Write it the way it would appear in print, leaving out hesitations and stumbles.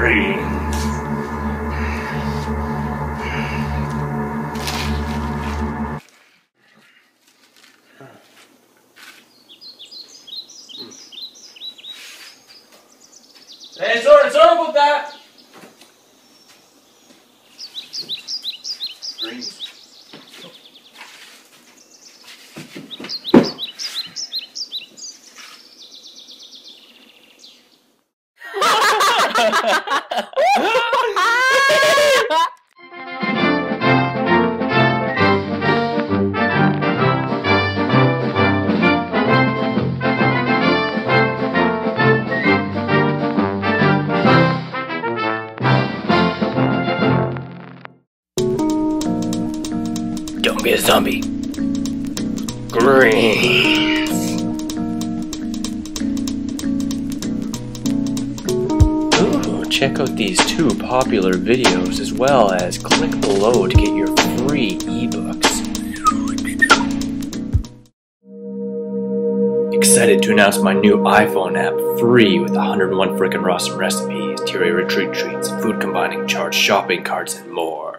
green. Hey, sorry about that. Greens. Don't be a zombie. Green. Ooh, check out these 2 popular videos as well as click below to get your free ebooks. Excited to announce my new iPhone app free with 101 frickin' awesome recipes, Terry retreat treats, food combining charts, shopping carts, and more.